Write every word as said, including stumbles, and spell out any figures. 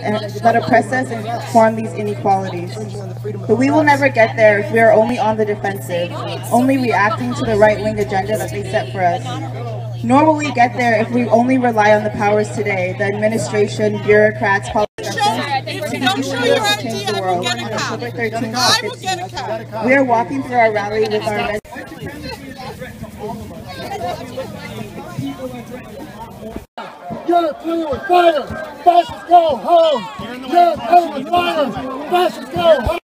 that oppress us and form these inequalities. But we will never get there if we are only on the defensive, only reacting to the right-wing agenda that they set for us. Nor will we get there if we only rely on the powers today, the administration, bureaucrats, politicians, to change the world. On October thirteenth, we are walking through our rally with our You're with fire! Fascists go home! You're with fire! Fascists go home!